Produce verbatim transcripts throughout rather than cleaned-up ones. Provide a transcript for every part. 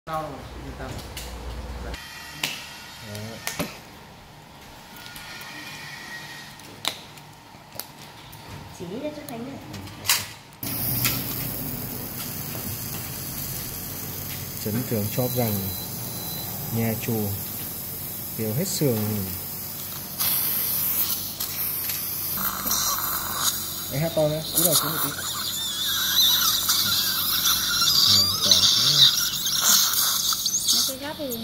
Đau rồi, yên tâm. Chỉ ra cho Khánh này. Chấn thương chóp rằng nhà chùa đều hết sườn. Đấy, hát to nữa, cúi đầu xuống một tí. Mấy cái gắp thì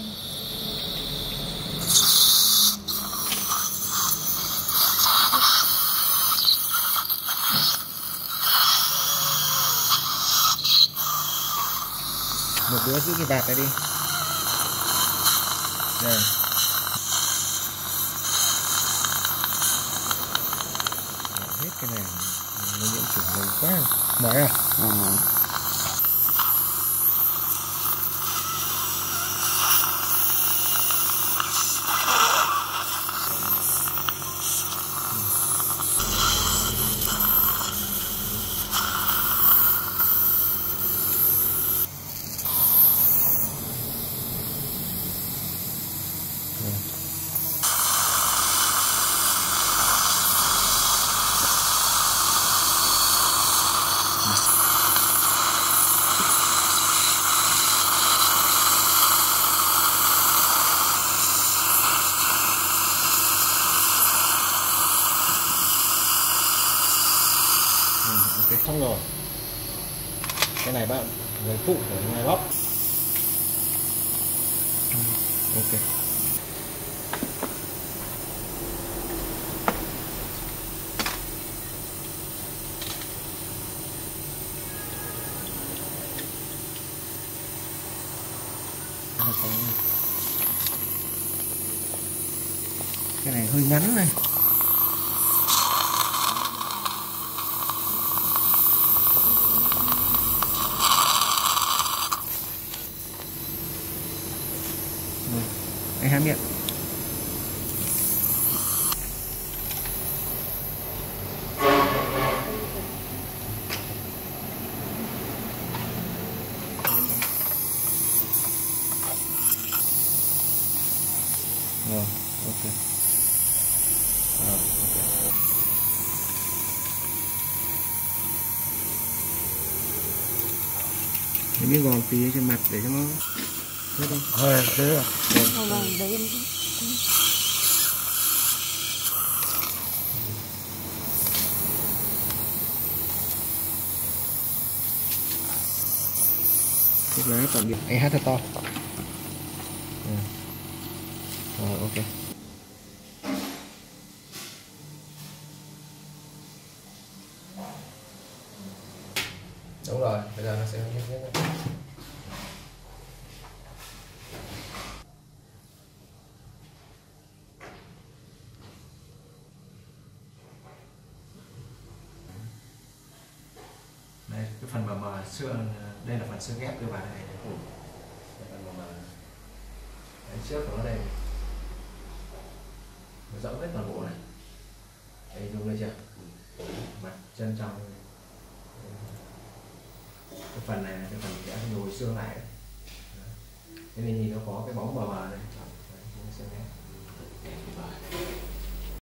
một đứa giữ cái vạt này đi. Đây. Hết cái này nó nhiễm trùng lâu quá. Mỏi à? À. Ok, xong rồi. Cái này bạn người phụ của người bóc. Ok. Cái này hơi ngắn này. Anh há miệng. Rồi, ok. Rồi, ok. Cái miếng gòn tí trên mặt để cho nó thế thôi. Rồi, thế rồi. vâng vâng đấy em. Tiếp lấy tạm biệt. Anh hát thật to. Ừ. Rồi, ok. Đúng rồi, bây giờ nó sẽ nhét nhét nhét. Đây, cái phần mờ mờ xương, đây là phần xương ghép đưa vào đây này. Ừ. Đây, phần mờ mờ. Đấy, trước của nó đây. Nó rộng hết toàn bộ này. Đây, dùng đây chưa? Mặt chân trong. Cái phần này là cái phần sẽ nhồi xương lại đấy. Cái này nhìn nó có cái bóng mờ mờ này. Đấy, nó sẽ ghép.